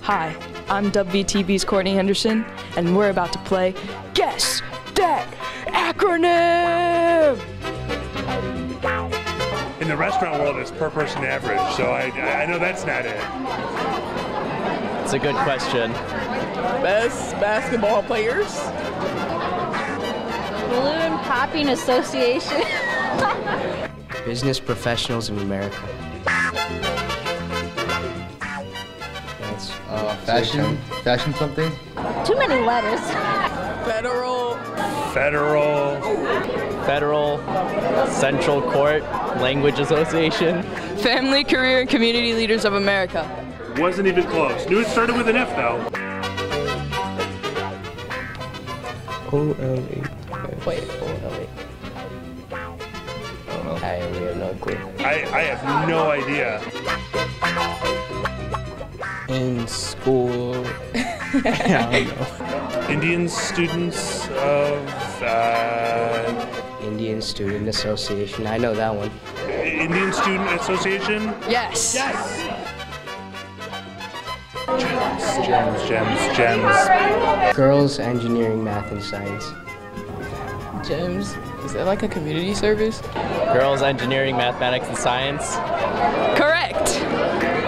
Hi, I'm WVTV's Courtney Henderson, and we're about to play Guess That Acronym! In the restaurant world, it's per person average, so I know that's not it. It's a good question. Best basketball players? Balloon Popping Association. Business professionals of America. That's fashion something? Too many letters. Federal Central Court Language Association. Family, Career, and Community Leaders of America. Wasn't even close. Knew it started with an F, though. OLE. Wait, OLE. I really have no clue. I have no idea. In school. I don't know. Indian Students of... Indian Student Association. I know that one. Indian Student Association? Yes! Gems. Girls, Engineering, Math, and Science. GEMS? Is that like a community service? Girls, Engineering, Mathematics, and Science. Correct!